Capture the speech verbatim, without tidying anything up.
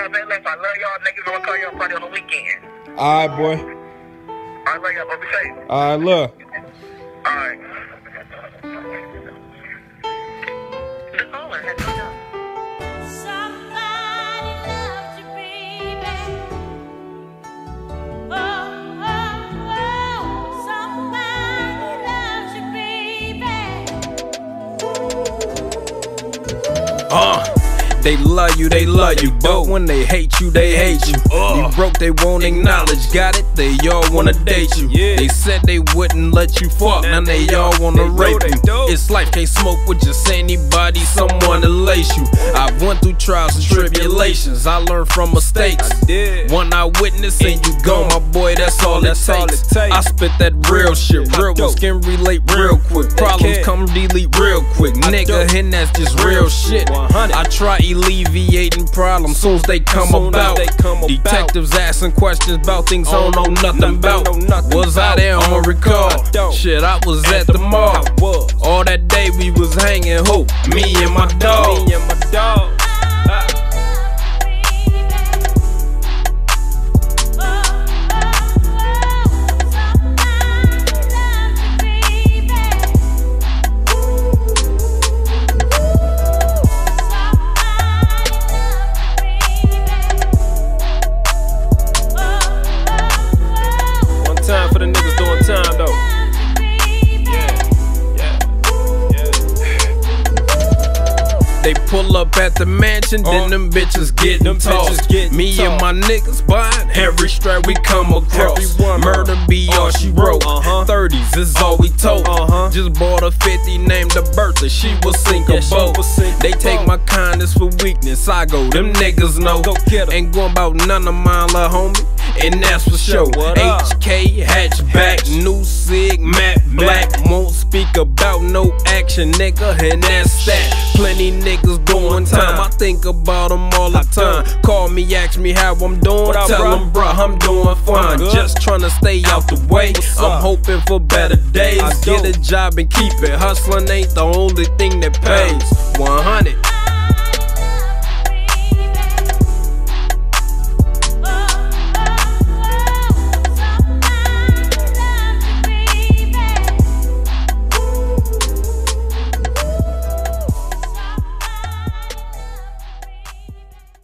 got bad left. I love y'all niggas. I'm gonna call y'all probably on the weekend. Alright, boy. I love y'all. But be safe. Alright, look. Alright. The caller has hung up. Uh, they love you, they love you, but when they hate you, they hate you. You broke, they won't acknowledge, got it? They all wanna date you. They said they wouldn't let you fuck, now they all wanna rape you. It's life, can't smoke with just anybody, someone to lace you. I went through trials and tribulations, I learned from mistakes. One eyewitness and you gone, my boy, that's all it takes. I spit that real shit, real ones can relate real quick. Problems come delete real quick, nigga, and that's just real shit. I try alleviating problems soon as they come about. Detectives asking questions about things I don't know nothing about. Was I there on recall? Shit, I was at the mall. All that day we was hanging, who? Me and my dog. Time for the niggas doing time though. Yeah, yeah, yeah. They pull up at the mansion, uh, then them bitches get them tossed. Me and my niggas buying every strap we come across. Murder be all she wrote. Uh-huh. thirties is all we told. Uh-huh. Just bought a fifty, named her Bertha. She was sink a boat. They take my kindness for weakness. I go, them niggas know. Ain't going about none of mine, la homie. And that's for sure. H K hatchback, new Sig, matte black. Won't speak about no action, nigga, and that's that. Plenty niggas doing time, I think about them all the time. Call me, ask me how I'm doing, tell them, bruh, I'm doing fine. Just tryna stay out the way, I'm hoping for better days. Get a job and keep it, hustling ain't the only thing that pays. one hundred